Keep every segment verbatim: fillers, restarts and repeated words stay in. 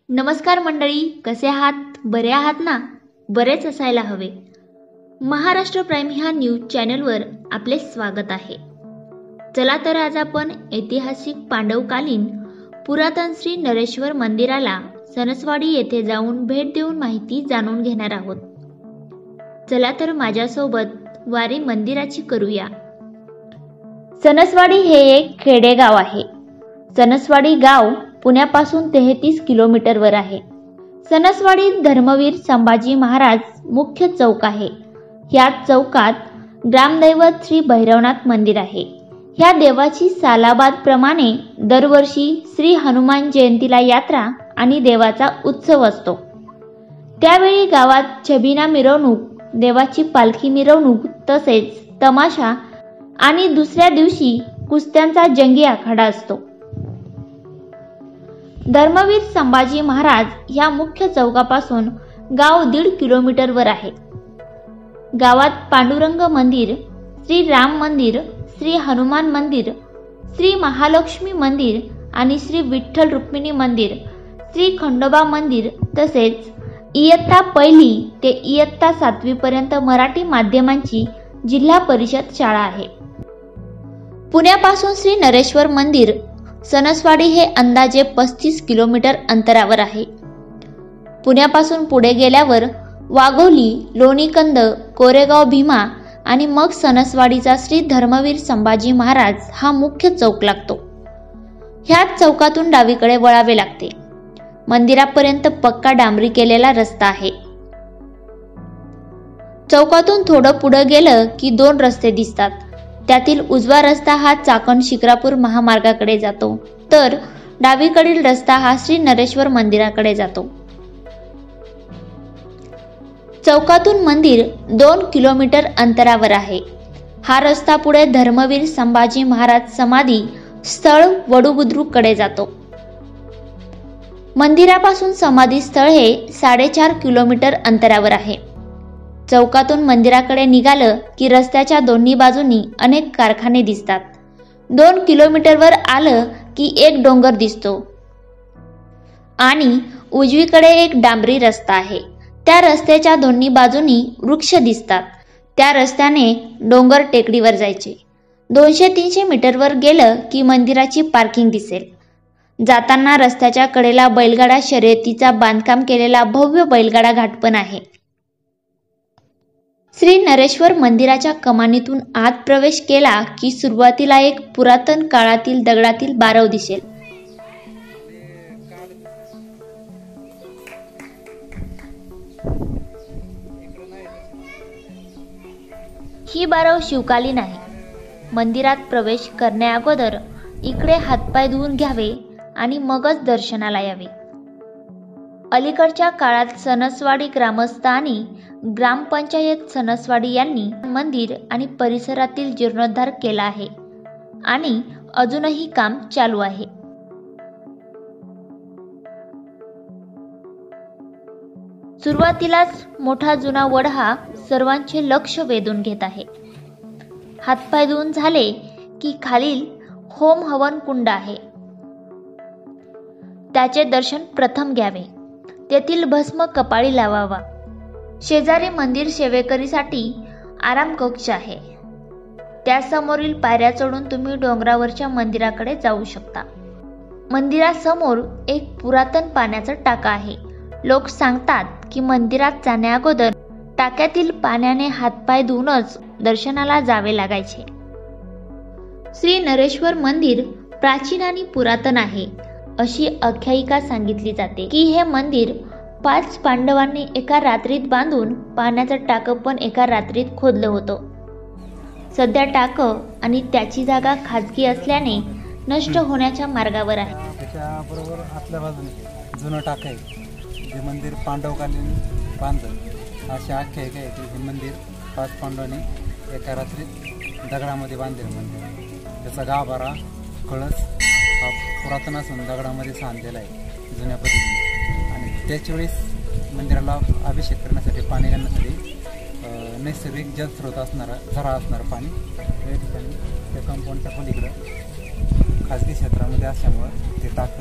नमस्कार मंडळी, कसे आहात? बरे आहात ना? बरेच असायला हवे. महाराष्ट्र प्राईम ह्या न्यूज चॅनलवर आपले स्वागत आहे. चला तर आज आपण ऐतिहासिक पांडवकालीन पुरातन श्री नरेश्वर मंदिराला सणसवाडी येथे जाऊन भेट देऊन माहिती जाणून घेणार आहोत. चला तर माझ्यासोबत वारी मंदिराची करूया. सणसवाडी हे एक खेडेगाव आहे. सणसवाडी गाव पुण्यापासून तेहतीस किलोमीटरवर आहे. सणसवाडी धर्मवीर संभाजी महाराज मुख्य चौक आहे. या चौकात ग्रामदैवत श्री भैरवनाथ मंदिर आहे. ह्या देवाची सालाबाद प्रमाणे दरवर्षी श्री हनुमान जयंतीला यात्रा आणि देवाचा उत्सव असतो. त्यावेळी गावात छबिना मिरवणूक, देवाची पालखी मिरवणूक तसेच तमाशा आणि दुसऱ्या दिवशी कुस्त्यांचा जंगी आखाडा असतो. धर्मवीर संभाजी महाराज या मुख्य चौकापासून गाव दीड किलोमीटरवर आहे. गावात पांडुरंग मंदिर, श्री राम मंदिर, श्री हनुमान मंदिर, श्री महालक्ष्मी मंदिर आणि श्री विठ्ठल रुक्मिणी मंदिर, श्री खंडोबा मंदिर तसेच इयत्ता पहिली ते इयत्ता सातवी पर्यंत मराठी माध्यमांची जिल्हा परिषद शाळा आहे. पुण्यापासून श्री नरेश्वर मंदिर सणसवाडी हे अंदाजे पस्तीस किलोमीटर अंतरावर आहे. पुण्यापासून पुढे गेल्यावर वाघोली, लोणीकंद, कोरेगाव भीमा आणि मग सणसवाडीचा श्री धर्मवीर संभाजी महाराज हा मुख्य चौक लागतो. ह्याच चौकातून डावीकडे वळावे लागते. मंदिरापर्यंत पक्का डांबरी केलेला रस्ता आहे. चौकातून थोडं पुढे गेलं की दोन रस्ते दिसतात. त्यातील उजवा रस्ता हा चाकण शिक्रापूर महामार्गाकडे जातो, तर डावीकडील रस्ता हा श्री नरेश्वर मंदिराकडे जातो. चौकातून मंदिर दोन किलोमीटर अंतरावर आहे. हा रस्ता पुढे धर्मवीर संभाजी महाराज समाधी स्थळ वडूबुद्रुककडे जातो. मंदिरापासून समाधी स्थळ हे साडेचार किलोमीटर अंतरावर आहे. चौकातून मंदिराकडे निघालं की रस्त्याच्या दोन्ही बाजूंनी अनेक कारखाने दिसतात. दोन किलोमीटरवर आलं की एक डोंगर दिसतो आणि उजवीकडे एक डांबरी रस्ता आहे. त्या रस्त्याच्या दोन्ही बाजूंनी वृक्ष दिसतात. त्या रस्त्याने डोंगर टेकडीवर जायचे. दोनशे तीनशे मीटरवर गेलं की मंदिराची पार्किंग दिसेल. जाताना रस्त्याच्या कडेला बैलगाडा शर्यतीचा बांधकाम केलेला भव्य बैलगाडा घाट पण आहे. श्री नरेश्वर मंदिराच्या कमानीतून आत प्रवेश केला की सुरुवातीला एक पुरातन काळातील दगडातील बारव दिसेल. ही बारव शिवकालीन आहे. मंदिरात प्रवेश करण्याअगोदर इकडे हातपाय धुवून घ्यावे आणि मगच दर्शनाला यावे. अलीकडच्या काळात सणसवाडी ग्रामस्थ आणि ग्रामपंचायत सणसवाडी यांनी मंदिर आणि परिसरातील जीर्णोद्धार केला आहे आणि अजूनही काम चालू आहे. सुरुवातीलाच मोठा जुना वड हा सर्वांचे लक्ष वेधून घेत आहे. हातपाय धुवून झाले की खालील होम हवन कुंड आहे. त्याचे दर्शन प्रथम घ्यावे. तेथील भस्म कपाळी लावावा. शेजारी मंदिर सेवेकरीसाठी आराम कक्ष आहे. त्यासमोरील पायऱ्या चढून तुम्ही डोंगरावरच्या मंदिराकडे जाऊ शकता. मंदिरासमोर एक पुरातन पाण्याचा टाका आहे. लोक सांगतात की मंदिरात जाण्याअगोदर टाक्यातील पाण्याने हातपाय धुवूनच दर्शनाला जावे लागायचे. श्री नरेश्वर मंदिर प्राचीन आणि पुरातन आहे अशी आख्यायिका सांगितली जाते की हे मंदिर पाच पांडवांनी एका रात्रीत बांधून पाण्याचं टाकं पण एका रात्रीत खोदलं होतं. सध्या टाकं आणि त्याची जागा खाजगी असल्याने नष्ट होण्याच्या मार्गावर आहे. त्याच्याबरोबर आतल्या बाजूने जुनं टाकं आहे जे मंदिर पांडवकालीन बांधलं अशी आख्यायिका आहे की हे मंदिर पाच पांडवांनी एका रात्रीत दगडामध्ये बांधलेलं मंदिर. त्याचा गाभारा कळस हा पुरातन असून दगडामध्ये सांधलेला आहे जुन्या पद्धतीने. आणि त्याच वेळेस मंदिराला अभिषेक करण्यासाठी पाणी घालण्यासाठी नैसर्गिक जलस्रोत असणारा झरा असणारं पाणी या ठिकाणी त्या कंपाऊंडच्या पलीकडं खाजगी क्षेत्रामध्ये असल्यामुळं ते टाकं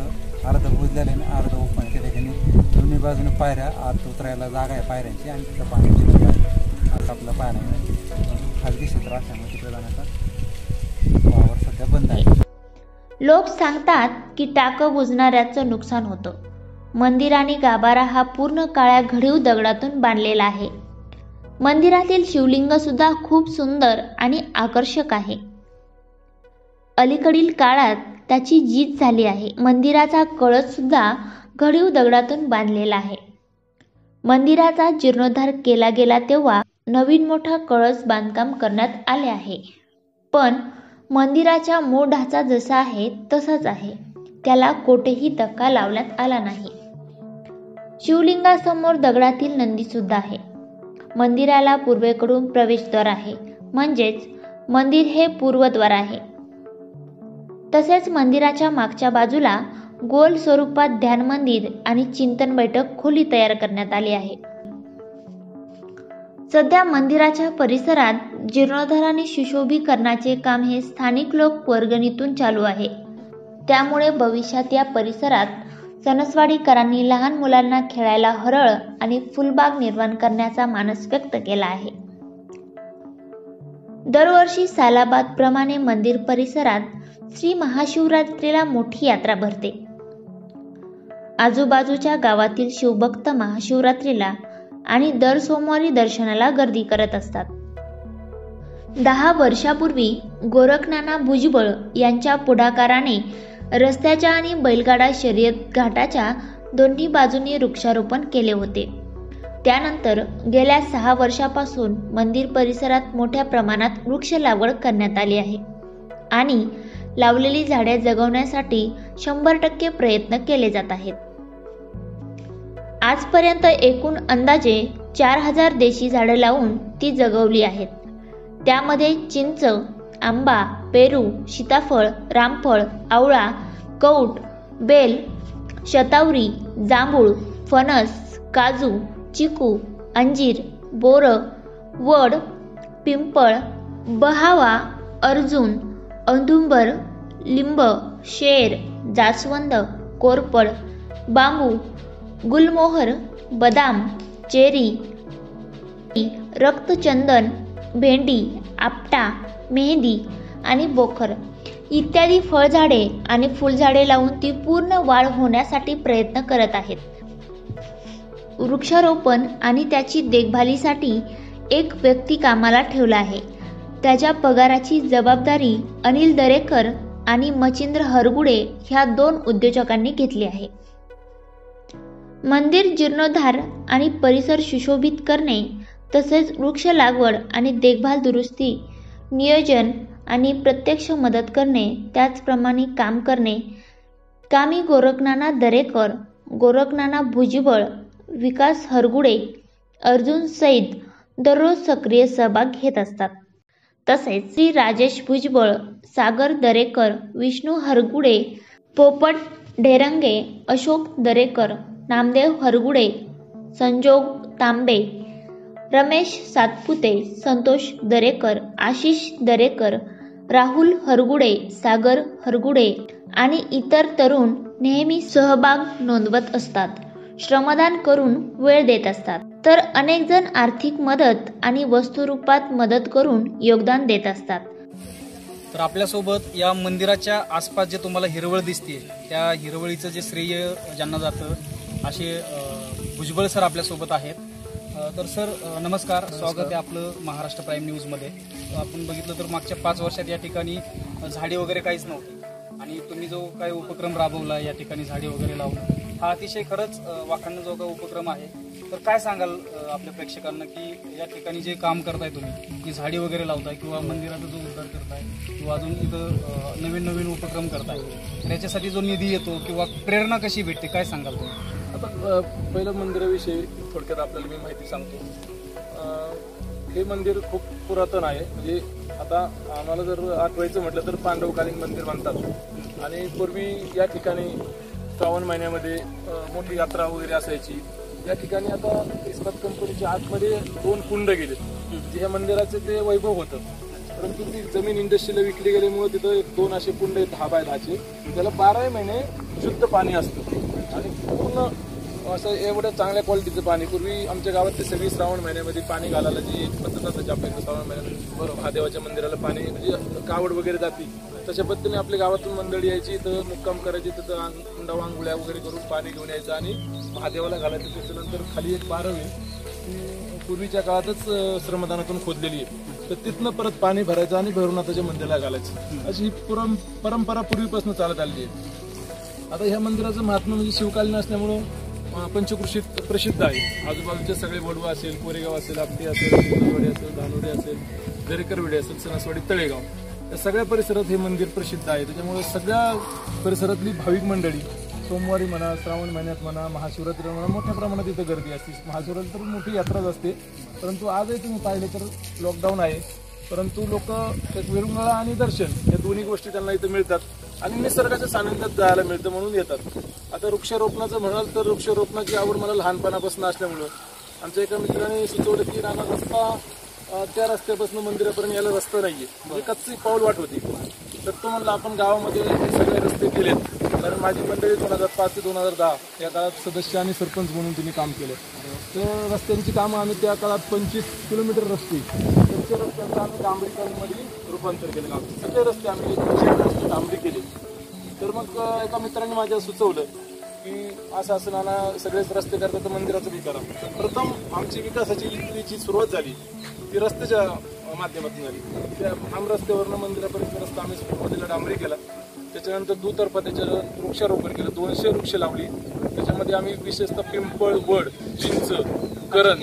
अर्ध बुजलेलं आहे आणि अर्ध ओपन आहे. त्या ठिकाणी दोन्ही बाजूने पायऱ्या, आत उतरायला जागा आहे पायऱ्यांची आणि तिथं पाणी जिरत आहे. आता आपलं पायऱ्या मिळेल खाजगी क्षेत्र असल्यामुळे तिकडे जाण्याचा वावर सध्या बंद आहे. लोक सांगतात की टाकं बुजणाऱ्याचं नुकसान होतं. मंदिर आणि गाभारा हा पूर्ण काळ्या घडीव दगडातून बांधलेला आहे. मंदिरातील शिवलिंग सुद्धा खूप सुंदर आणि आकर्षक आहे. अलीकडील काळात त्याची झीज झाली आहे. मंदिराचा कळस सुद्धा घडीव दगडातून बांधलेला आहे. मंदिराचा जीर्णोद्धार केला गेला तेव्हा नवीन मोठा कळस बांधकाम करण्यात आले आहे, पण मंदिराच्या मूळ ढाचा जसा आहे तसाच आहे. त्याला कोठेही धक्का लावण्यात आला नाही. शिवलिंगासमोर दगडातील नंदी सुद्धा आहे. मंदिराला पूर्वेकडून प्रवेशद्वार आहे, म्हणजेच मंदिर हे पूर्वद्वार आहे. तसेच मंदिराच्या मागच्या बाजूला गोल स्वरूपात ध्यान मंदिर आणि चिंतन बैठक खोली तयार करण्यात आली आहे. सध्या मंदिराच्या परिसरात जीर्णोद्धार आणि सुशोभीकरणाचे काम हे स्थानिक लोक वर्गणीतून चालू आहे. त्यामुळे भविष्यात या परिसरात सणसवाडीकरांनी लहान मुलांना खेळायला हरळ आणि फुलबाग निर्माण करण्याचा मानस व्यक्त केला आहे. दरवर्षी सालाबाद प्रमाणे मंदिर परिसरात श्री महाशिवरात्रीला मोठी यात्रा भरते. आजूबाजूच्या गावातील शिवभक्त महाशिवरात्रीला आणि दर सोमवारी दर्शनाला गर्दी करत असतात. दहा वर्षापूर्वी गोरखनाना भुजबळ यांच्या पुढाकाराने रस्त्याच्या आणि बैलगाडा शर्यत घाटाच्या दोन्ही बाजूंनी वृक्षारोपण केले होते. त्यानंतर गेल्या सहा वर्षापासून मंदिर परिसरात मोठ्या प्रमाणात वृक्ष लागवड करण्यात आली आहे आणि लावलेली झाडे जगवण्यासाठी शंभर टक्के प्रयत्न केले जात आहेत. आजपर्यंत एकूण अंदाजे चार हजार देशी झाडे लावून ती जगवली आहेत. त्यामध्ये चिंच, आंबा, पेरू, सीताफळ, रामफळ, आवळा, कौट, बेल, शतावरी, जांभूळ, फणस, काजू, चिकू, अंजीर, बोर, वड, पिंपळ, बहावा, अर्जुन, औदुंबर, लिंब, शेर, जास्वंद, कोरफड, बांबू, गुलमोहर, बदाम, चेरी, रक्तचंदन, भेंडी, आपटा, मेहंदी आणि बोखर इत्यादी फळझाडे आणि फुलझाडे लावून ती पूर्ण वाढ होण्यासाठी प्रयत्न करत आहेत. वृक्षारोपण आणि त्याची देखभालीसाठी एक व्यक्ती कामाला ठेवला आहे. त्याच्या पगाराची जबाबदारी अनिल दरेकर आणि मचिंद्र हरगुडे ह्या दोन उद्योजकांनी घेतली आहे. मंदिर जीर्णोद्धार आणि परिसर सुशोभित करणे तसेच वृक्ष लागवड आणि देखभाल, दुरुस्ती, नियोजन आणि प्रत्यक्ष मदत करणे, त्याचप्रमाणे काम करणे कामी गोरखनाना दरेकर, गोरखनाना भुजबळ, विकास हरगुडे, अर्जुन सईद दररोज सक्रिय सहभाग घेत असतात. तसेच श्री राजेश भुजबळ, सागर दरेकर, विष्णू हरगुडे, पोपट ढेरंगे, अशोक दरेकर, नामदेव हरगुडे, संजोग तांबे, रमेश सातपुते, संतोष दरेकर, आशिष दरेकर, राहुल हरगुडे, सागर हरगुडे आणि इतर तरुण नेहमी सहभाग नोंदवत असतात, श्रमदान करून वेळ देत असतात. तर अनेक जण आर्थिक मदत आणि वस्तुरूपात मदत करून योगदान देत असतात. तर आपल्यासोबत या मंदिराच्या आसपास जे तुम्हाला हिरवळ दिसते त्या हिरवळीचं जे श्रेय ज्यांना जातं असे भुजबळ सर आपल्यासोबत आहेत. तर सर नमस्कार, स्वागत आहे आपलं महाराष्ट्र प्राईम न्यूजमध्ये. आपण बघितलं तर मागच्या पाच वर्षात या ठिकाणी झाडे वगैरे काहीच नव्हती आणि तुम्ही जो काही उपक्रम राबवला या ठिकाणी झाडे वगैरे लावून, हा अतिशय खरंच वाखाणण्याजोगा उपक्रम आहे. तर काय सांगाल आपल्या प्रेक्षकांना की या ठिकाणी जे काम करताय तुम्ही, की झाडी वगैरे लावताय किंवा मंदिराचा जो उद्धार करताय किंवा अजून इथं नवीन नवीन उपक्रम करताय, तर याच्यासाठी जो निधी येतो किंवा प्रेरणा कशी भेटते, काय सांगाल तुम्ही? आता पहिलं मंदिराविषयी थोडक्यात आपल्याला मी माहिती सांगतो. हे मंदिर खूप पुरातन आहे. म्हणजे आता आम्हाला जर आठवायचं म्हटलं तर पांडवकालीन मंदिर म्हणतात आणि पूर्वी या ठिकाणी श्रावण महिन्यामध्ये मोठी यात्रा वगैरे असायची. या ठिकाणी आता इस्पात कंपनीच्या आतमध्ये दोन कुंड गेले, जे ह्या मंदिराचे ते वैभव होतं. परंतु ती जमीन इंडस्ट्रीला विकली गेल्यामुळे तिथं एक दोन असे कुंड आहेत दहा बाय दहाचे, त्याला बाराही महिने शुद्ध पाणी असतं आणि पूर्ण असं एवढं चांगल्या क्वालिटीचं पाणी. पूर्वी आमच्या गावात ते सगळी श्रावण महिन्यामध्ये पाणी घालायला जी एक पद्धत असायची आपल्याकडे श्रावण महिन्यात, बरं महादेवाच्या मंदिराला पाणी म्हणजे कावड वगैरे जाते, तशा पद्धतीने आपल्या गावातून मंडळी यायची, तर मुक्काम करायची, तर कुंडा आंघोळ्या वगैरे करून पाणी घेऊन यायचं आणि महादेवाला घालायचं. त्याच्यानंतर खाली एक बारवी पूर्वीच्या काळातच श्रमदानातून खोदलेली आहे, तर तिथनं परत पाणी भरायचं आणि भैरवनाथाच्या मंदिराला घालायचं, अशी ही परं परंपरा पूर्वीपासून चालत आलेली आहे. आता ह्या मंदिराचं महात्म्य म्हणजे शिवकालीन असल्यामुळं पंचकृषीत प्रसिद्ध आहे. आजूबाजूचे सगळे वडवा असेल, कोरेगाव असेल, आपटी असेल, सिंगरवाडी असेल, धानोडी असेल, दरेकरवाडी असेल, सणासवाडी, तळेगाव, या सगळ्या परिसरात हे मंदिर प्रसिद्ध आहे. त्याच्यामुळे सगळ्या परिसरातली भाविक मंडळी सोमवारी म्हणा, श्रावण महिन्यात म्हणा, महाशिवरात्री म्हणा, मोठ्या प्रमाणात इथं गर्दी असते. महाशिवरात्री तर मोठी यात्राच असते, परंतु आजही तुम्ही पाहिले तर लॉकडाऊन आहे, परंतु लोक एक विरंगुळा आणि दर्शन या दोन्ही गोष्टी त्यांना इथं मिळतात आणि निसर्गाच्या सानिध्यात जायला मिळतं म्हणून येतात. आता वृक्षारोपणाचं म्हणाल तर वृक्षारोपणाची आवड मला लहानपणापासून असल्यामुळं आमच्या एका मित्राने सुचवलं की राणा रस्ता त्या रस्त्यापासून मंदिरापर्यंत यायला रस्ता नाहीये, म्हणजे कच्ची पाऊल वाट होती. तर तो म्हणला आपण गावामध्ये हे सगळे रस्ते केलेत, कारण माझी मंडळी दोन हजार पाच ते दोन हजार दहा या काळात सदस्य आणि सरपंच म्हणून त्यांनी काम केलं. तर रस्त्यांची कामं आम्ही त्या काळात पंचवीस किलोमीटर रस्ते त्या रस्त्यांचं आम्ही डांबरीकरणमध्ये रूपांतर केलं. सगळे रस्ते आम्ही रस्ते डांबरी केले. तर मग एका मित्राने माझ्या सुचवलं की असं असं नाना सगळेच रस्ते करतात तर मंदिराचं बी करा. प्रथम आमची विकासाची जी सुरुवात झाली ती रस्त्याच्या माध्यमातून झाली. त्या आम रस्त्यावरनं मंदिरापर्यंत रस्ता आम्ही सुरुवातीला डांबरी केला. त्याच्यानंतर दुतर्फा त्याच्यावर वृक्षारोपण केलं, दोनशे वृक्ष लावली. त्याच्यामध्ये आम्ही विशेषतः पिंपळ, वड, चिंच, करण,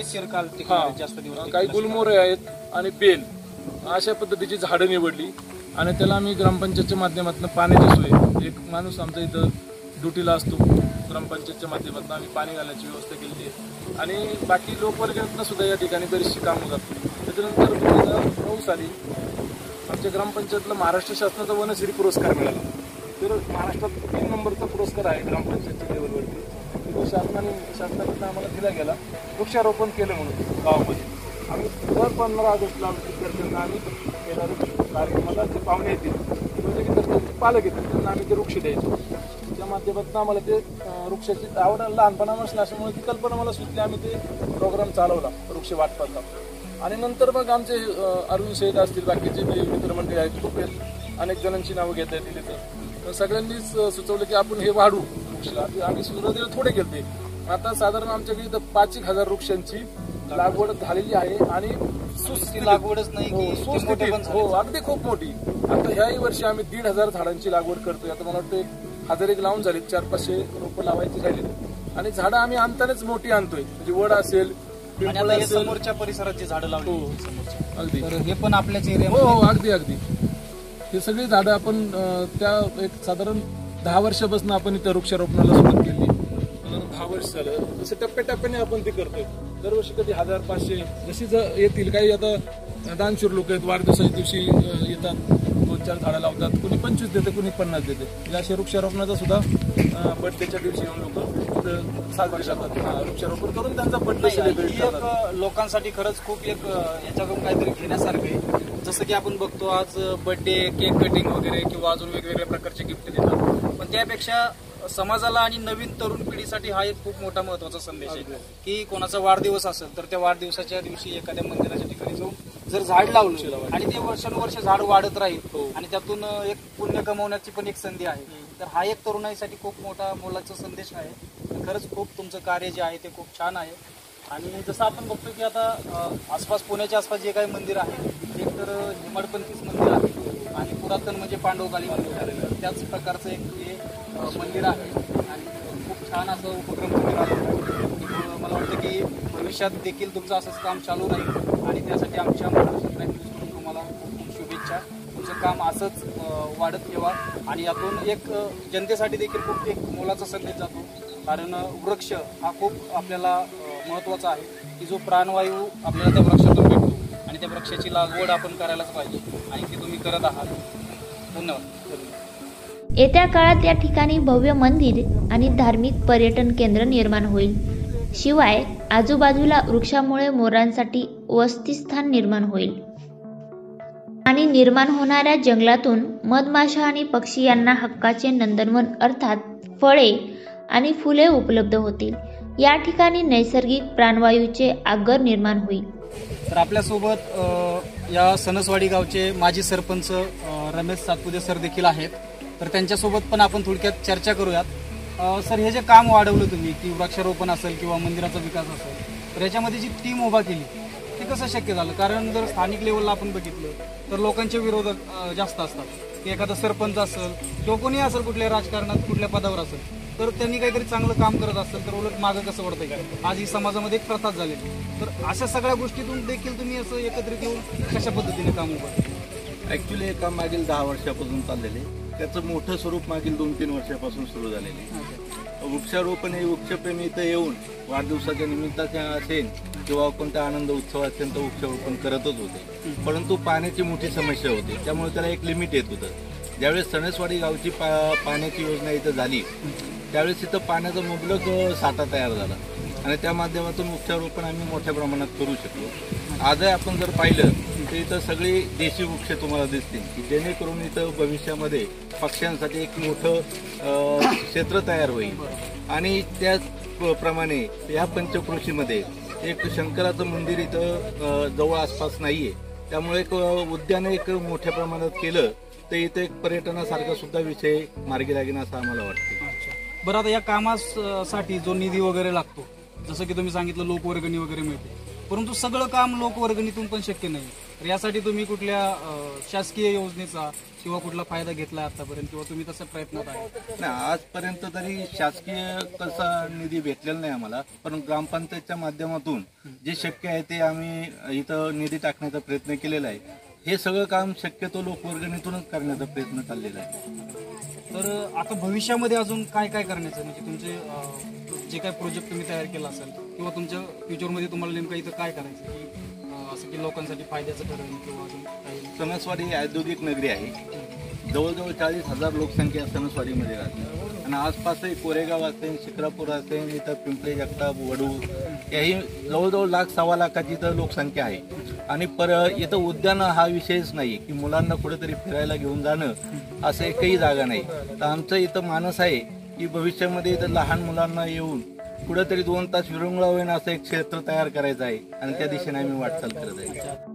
काही गुलमोहरे आहेत आणि बेल अशा पद्धतीची झाडं निवडली आणि त्याला आम्ही ग्रामपंचायतच्या माध्यमातून पाण्याची सोय, एक माणूस आमचा इथं ड्युटीला असतो, ग्रामपंचायतच्या माध्यमातून आम्ही पाणी घालण्याची व्यवस्था केली आहे आणि बाकी लोकवर्गणीतनं सुद्धा या ठिकाणी बरीचशी कामं होतात. त्याच्यानंतर दोन हजार नऊ साली आमच्या ग्रामपंचायतला महाराष्ट्र शासनाचा वनश्री पुरस्कार मिळाला. तर महाराष्ट्रात तीन नंबरचा पुरस्कार आहे ग्रामपंचायतच्या लेवलवरती. तो शासनाने शासनाकडनं आम्हाला दिला गेला वृक्षारोपण केलं म्हणून गावामध्ये. आम्ही दर पंधरा ऑगस्टला विद्यार्थ्यांना आम्ही येणारे कार्यक्रमाला जे पाहुणे येतील म्हणजे विद्यार्थ्यांचे पालक येतील त्यांना आम्ही ते वृक्ष द्यायचो. त्या माध्यमातून आम्हाला ते वृक्षाची आवड लहानपणापासून असल्यामुळे ती कल्पना मला सुचली. आम्ही ते प्रोग्राम चालवला वृक्ष वाटपाचा आणि नंतर मग आमचे अरविंद शेठ असतील, बाकीचे जे मित्रमंडळी आहेत खूप आहेत, अनेक जणांची नावं घेता येतील इथं. सगळ्यांनीच सुचवलं की आपण हे वाढू वृक्ष. आम्ही सुरुवातीला थोडे केले, आता साधारण आमच्याकडे इथं पाच एक हजार वृक्षांची लागवड झालेली आहे आणि सुस्थिती लागवडच नाही, हो अगदी खूप मोठी. आता ह्याही वर्षी आम्ही दीड हजार झाडांची लागवड करतोय. आता मला वाटतं एक हजार एक लावून झाली, चार पाचशे रोपं लावायची राहिली आणि झाडं आम्ही आणतानाच मोठी आणतोय, म्हणजे वड असेल, समोरच्या परिसराची झाडं लावली. हो अगदी, हे पण आपल्याच एरिया. हो हो अगदी अगदी. हे सगळी झाडं आपण त्या एक साधारण दहा वर्षापासून आपण इथं वृक्षारोपणाला सुरुवात केली. दहा वर्ष झालं, जसं टप्प्याटप्प्याने आपण ते करतोय. दरवर्षी कधी हजार पाचशे जशी येतील. काही आता दानशूर लोक आहेत, वाढदिवसाच्या दिवशी येतात, दोन चार झाडं लावतात, कुणी पंचवीस देते, कुणी पन्नास देते. या अशा वृक्षारोपणाचा सुद्धा बर्थडेच्या दिवशी येऊन लोक साजरे करतात, वृक्षारोपण करून त्यांचा बर्थडे सेलिब्रेट करतात. लोकांसाठी खरंच खूप एक याच्याकडून काहीतरी घेण्यासारखं आहे. जसं की आपण बघतो आज बर्थडे केक कटिंग वगैरे किंवा अजून वेगवेगळ्या प्रकारचे गिफ्ट देतात, पण त्यापेक्षा समाजाला आणि नवीन तरुण पिढीसाठी हा एक खूप मोठा महत्वाचा संदेश आहे की कोणाचा वाढदिवस असेल तर त्या वाढदिवसाच्या दिवशी एखाद्या मंदिराच्या ठिकाणी जाऊन जर झाड लावलं आणि ते वर्षानुवर्ष झाड वाढत राहील आणि त्यातून एक पुण्य कमवण्याची पण एक संधी आहे, तर हा एक तरुणाईसाठी खूप मोठा मोलाचा संदेश आहे. खरंच खूप तुमचं कार्य जे आहे ते खूप छान आहे. आणि जसं आपण बघतो की आता आसपास पुण्याच्या आसपास जे काही मंदिर आहे, एक तर हिमडपंथीच मंदिर आहे आणि पुरातन म्हणजे पांडवकाली मंदिर आहे, त्याच प्रकारचं एक हे मंदिर आहे आणि खूप छान असं उपक्रम तुम्ही राबवतो. मला वाटतं की भविष्यात देखील तुमचं असंच काम चालू राहील आणि त्यासाठी आमच्या महाराष्ट्र न्यूजकडून तुम्हाला खूप खूप शुभेच्छा. तुमचं काम असंच वाढत ठेवा आणि यातून एक जनतेसाठी देखील खूप एक मोलाचा संदेश जातो. कारण वृक्ष हा खूप आपल्याला महत्त्वाचा आहे की जो प्राणवायू आपल्याला त्या वृक्षातून भेटतो आणि त्या वृक्षाची लागवड आपण करायलाच पाहिजे आणि ती तुम्ही करत आहात. धन्यवाद. येत्या काळात या ठिकाणी भव्य मंदिर आणि धार्मिक पर्यटन केंद्र निर्माण होईल. शिवाय आजूबाजूला वृक्षामुळे मोरांसाठी वसतिस्थान निर्माण होईल आणि निर्माण होणाऱ्या जंगलातून मधमाशा आणि पक्षी यांना हक्काचे नंदनवन अर्थात फळे आणि फुले उपलब्ध होतील. या ठिकाणी नैसर्गिक प्राणवायूचे आगर निर्माण होईल. तर आपल्यासोबत अ, या सणसवाडी गावचे माजी सरपंच अ, रमेश सातपुते सर देखील आहेत. तर त्यांच्यासोबत पण आपण थोडक्यात चर्चा करूयात. अ, सर, हे जे काम वाढवलं तुम्ही की वृक्षारोपण असेल किंवा मंदिराचा विकास असेल, तर याच्यामध्ये जी टीम उभा केली ते कसं शक्य झालं? कारण जर स्थानिक लेवलला आपण बघितलं तर लोकांचे विरोधक अ, जास्त असतात की एखादा सरपंच असेल किंवा कोणी असेल कुठल्या राजकारणात कुठल्या पदावर असेल तर त्यांनी काहीतरी चांगलं काम करत असेल तर उलट मागं कसं वळतंय का? आज ही समाजामध्ये एक प्रथाच झालेली. तर अशा सगळ्या गोष्टीतून देखील तुम्ही असं एकत्रित येऊन कशा पद्धतीने काम उभं? ॲक्च्युली हे काम मागील दहा वर्षापासून चाललेले, त्याचं मोठं स्वरूप मागील दोन तीन वर्षापासून सुरू झालेले. वृक्षारोपण हे वृक्षप्रेमी इथं येऊन वाढदिवसाच्या निमित्ताचे असेल किंवा कोणत्या आनंद उत्सव असेल तर वृक्षारोपण करतच होते. परंतु पाण्याची मोठी समस्या होती, त्यामुळे त्याला एक लिमिट येत होतं. ज्यावेळेस सणसवाडी गावची पा पाण्याची योजना इथं झाली त्यावेळेस इथं पाण्याचा मुबलक साठा तयार झाला आणि त्या माध्यमातून वृक्षारोपण आम्ही मोठ्या प्रमाणात करू शकलो. आजही आपण जर पाहिलं तर इथं सगळी देशी वृक्ष तुम्हाला दिसतील की जेणेकरून इथं भविष्यामध्ये पक्ष्यांसाठी एक मोठं क्षेत्र तयार होईल. आणि त्याचप्रमाणे या पंचक्रोशीमध्ये एक शंकराचं मंदिर इथं जवळ आसपास नाहीये, त्यामुळे एक उद्यान एक मोठ्या प्रमाणात केलं तर इथे एक पर्यटनासारखा सुद्धा विषय मार्गी लागेल असं आम्हाला वाटतं. बरं, आता या कामासाठी जो निधी वगैरे लागतो, जसं की तुम्ही सांगितलं लोकवर्गणी वगैरे मिळते, परंतु सगळं काम लोकवर्गणीतून पण शक्य नाही. तर यासाठी तुम्ही कुठल्या शासकीय योजनेचा किंवा कुठला फायदा घेतला आतापर्यंत किंवा तुम्ही तसा प्रयत्नात आहे? नाही, आजपर्यंत तरी शासकीय कसा निधी भेटलेला नाही आम्हाला, पण ग्रामपंचायतच्या माध्यमातून जे शक्य आहे ते आम्ही इथं निधी टाकण्याचा प्रयत्न केलेला आहे. हे सगळं काम शक्यतो लोकवर्गणीतूनच करण्याचा प्रयत्न चाललेला आहे. तर आता भविष्यामध्ये अजून काय काय करण्याचं, म्हणजे तुमचे जे काय प्रोजेक्ट तुम्ही तयार केला असेल किंवा तुमच्या फ्युचरमध्ये तुम्हाला नेमकं इथं काय करायचं की असं की लोकांसाठी फायद्याचं ठरेल किंवा अजून काही? सणसवाडी ही औद्योगिक नगरी आहे. जवळजवळ चाळीस हजार लोकसंख्या सणसवाडीमध्ये राहते आणि आसपासही कोरेगाव असेल, शिक्रापूर असेल, इथं पिंपळे जगताप, वडू याही जवळजवळ लाख सव्वा लाखाची इथं लोकसंख्या आहे. आणि पर इथं उद्यान हा विषयच नाही की मुलांना कुठेतरी फिरायला घेऊन जाणं असं एकही जागा नाही. तर आमचं इथं मानस आहे की भविष्यामध्ये इथं लहान मुलांना येऊन कुठेतरी दोन तास विरंगुळावेन असं एक क्षेत्र तयार करायचं आहे आणि त्या दिशेने आम्ही वाटचाल करत आहे.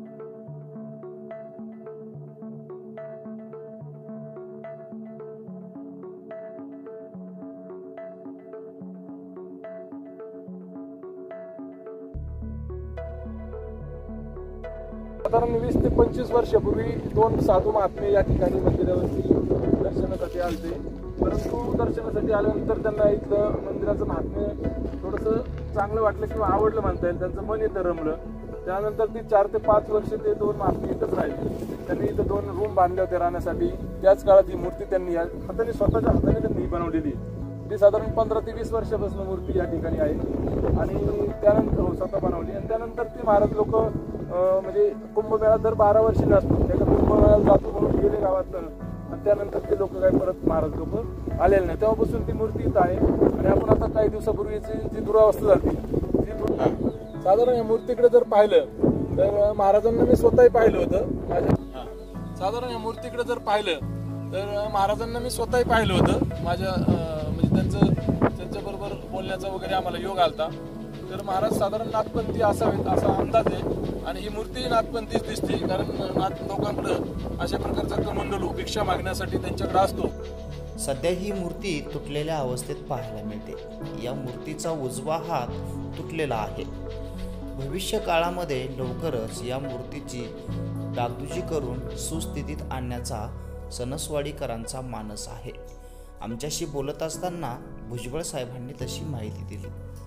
साधारण वीस ते पंचवीस वर्षापूर्वी दोन साधू महात्मे या ठिकाणी मंदिरावरती दर्शनासाठी आलते, परंतु दर्शनासाठी आल्यानंतर त्यांना इथलं मंदिराचं महात्म्य थोडंसं चांगलं वाटलं किंवा आवडलं म्हणता येईल, त्यांचं मन इथं रमलं. त्यानंतर ती चार ते पाच वर्ष ते दोन महात्मे इथंच राहिले. त्यांनी इथं दोन रूम बांधले होते राहण्यासाठी. त्याच काळात ही मूर्ती त्यांनी हाताने स्वतःच्या हाताने त्यांनी बनवलेली. ती साधारण पंधरा ते वीस वर्षापासून मूर्ती या ठिकाणी आहे आणि त्यानंतर हो स्वतः बनवली. आणि त्यानंतर ती महाराज लोक म्हणजे कुंभमेळा दर बारा वर्षी नसतो, त्याच्या कुंभमेळ्याला जातो म्हणून गेले गावात आणि त्यानंतर ते लोक काय परत महाराज लोक आलेले नाही. तेव्हापासून ती मूर्ती इथं आहे. आणि आपण आता काही दिवसापूर्वीची जी दुरावस्था झाली ती साधारण या मूर्तीकडे जर पाहिलं तर महाराजांना मी स्वतःही पाहिलं होतं. माझ्या साधारण या मूर्तीकडे जर पाहिलं तर महाराजांना मी स्वतःही पाहिलं होतं. माझ्या म्हणजे त्यांचं त्यांच्याबरोबर बोलण्याचा वगैरे आम्हाला योग आलता. तर महाराज साधारण नाथपंथी असावेत असा अंदाज आहे आणि ही मूर्ती नाथपंथीच दिसते, कारण नाथ लोकांकडं अशा प्रकारचा कमंडलू भिक्षा मागण्यासाठी त्यांच्याकडे असतो. सध्या ही मूर्ती तुटलेल्या अवस्थेत पाहायला मिळते. या मूर्तीचा उजवा हात तुटलेला आहे. भविष्य काळामध्ये लवकरच या मूर्तीची डागडुजी करून सुस्थितीत आणण्याचा सणसवाडीकरांचा मानस आहे. आमच्याशी बोलत असताना भुजबळ साहेबांनी तशी माहिती दिली.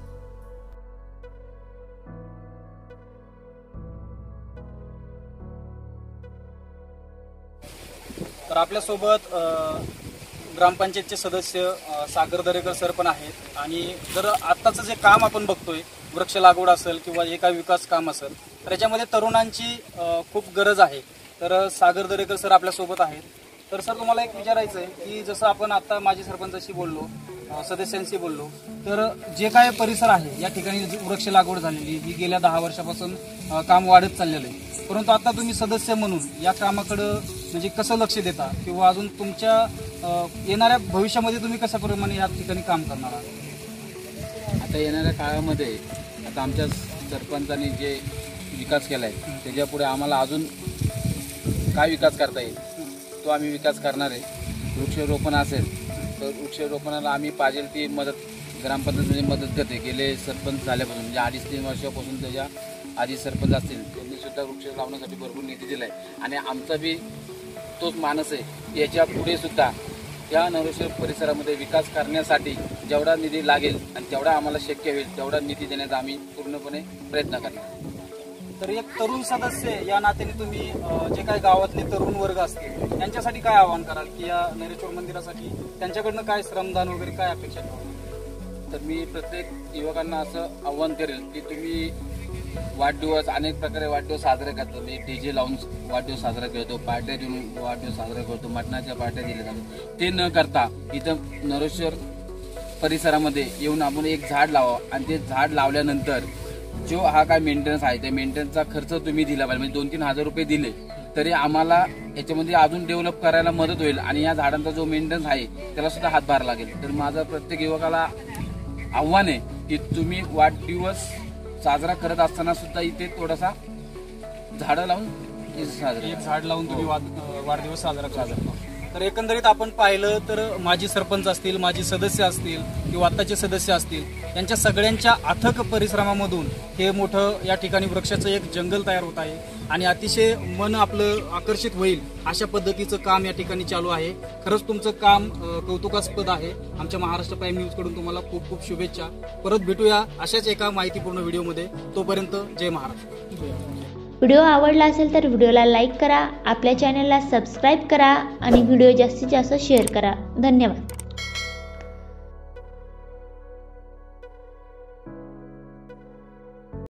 तर आपल्यासोबत ग्रामपंचायतचे सदस्य सागर दरेकर सर पण आहेत. आणि जर आत्ताचं जे काम आपण बघतोय, वृक्ष लागवड असेल किंवा जे काही विकास काम असेल, तर याच्यामध्ये तरुणांची खूप गरज आहे. तर सागर दरेकर सर आपल्यासोबत आहेत. तर सर तुम्हाला एक विचारायचं आहे की जसं आपण आता माजी सरपंचाशी बोललो अ, सदस्यांशी बोललो, तर जे काय परिसर आहे या ठिकाणी जी वृक्ष लागवड झालेली ही गेल्या दहा वर्षापासून अ, काम वाढत चाललेलं आहे. परंतु आता तुम्ही सदस्य म्हणून या कामाकडं म्हणजे कसं लक्ष देता किंवा अजून तुमच्या अ, येणाऱ्या भविष्यामध्ये तुम्ही कशा प्रमाणे या ठिकाणी काम करणार आहात? आता येणाऱ्या काळामध्ये आता आमच्या सरपंचांनी जे विकास केला आहे त्याच्यापुढे आम्हाला अजून काय विकास करता येईल तो आम्ही विकास करणार आहे. वृक्षारोपण असेल तर वृक्षारोपणाला आम्ही पाहिजे ती मदत ग्रामपंचायतीमध्ये मदत करते. गेले सरपंच झाल्यापासून म्हणजे अडीच तीन वर्षापासून त्याच्या आधी सरपंच असतील त्यांनी सुद्धा वृक्ष लावण्यासाठी भरपूर निधी दिला आहे आणि आमचा बी तोच मानस आहे. याच्या पुढे सुद्धा या नवरेश्वर परिसरामध्ये विकास करण्यासाठी जेवढा निधी लागेल आणि तेवढा आम्हाला शक्य होईल तेवढा निधी देण्याचा आम्ही पूर्णपणे प्रयत्न करणार. तर एक तरुण सदस्य या नात्याने तुम्ही अ, जे काही गावातले तरुण वर्ग असतील त्यांच्यासाठी काय आवाहन कराल की या नैरेश्वर मंदिरासाठी त्यांच्याकडनं काय श्रमदान वगैरे काय अपेक्षा ठेवाल? तर मी प्रत्येक युवकांना असं आव्हान करेल की तुम्ही वाढदिवस अनेक प्रकारे वाढदिवस साजरे करतो. मी डी जे लावून वाढदिवस साजरा करतो, पार्ट्या देऊन वाढदिवस साजरा करतो, मटणाच्या पार्ट्या दिल्या जातात. ते न करता इथं नरेश्वर परिसरामध्ये येऊन आपण एक झाड लावा आणि ते झाड लावल्यानंतर जो हा काय मेंटेनन्स आहे त्या मेंटेनन्सचा खर्च तुम्ही दिला पाहिजे. म्हणजे दोन तीन हजार रुपये दिले तरी आम्हाला याच्यामध्ये अजून डेव्हलप करायला मदत होईल आणि या झाडांचा जो मेंटेनन्स आहे त्याला सुद्धा हातभार लागेल. तर माझं प्रत्येक युवकाला आव्हान आहे की तुम्ही वाढदिवस साजरा करत असताना सुद्धा इथे थोडासा झाडं लावून साजरा एक झाड लावून तुम्ही वाद- अ, वाढदिवस साजरा करता. तर एकंदरीत आपण पाहिलं तर माजी सरपंच असतील, माजी सदस्य असतील किंवा आत्ताचे सदस्य असतील यांच्या सगळ्यांच्या अथक परिश्रमामधून हे मोठं या ठिकाणी वृक्षाचं एक जंगल तयार होत आहे आणि अतिशय मन आपलं आकर्षित होईल अशा पद्धतीचं काम या ठिकाणी चालू आहे. खरंच तुमचं काम अ, कौतुकास्पद आहे. आमच्या महाराष्ट्र प्राईम न्यूजकडून तुम्हाला खूप खूप शुभेच्छा. परत भेटूया अशाच एका माहितीपूर्ण व्हिडिओमध्ये. तोपर्यंत जय महाराष्ट्र. व्हिडिओ आवडला असेल तर व्हिडिओला लाईक करा, आपल्या चॅनलला सबस्क्राईब करा आणि व्हिडिओ जास्तीत जास्त शेअर करा. धन्यवाद.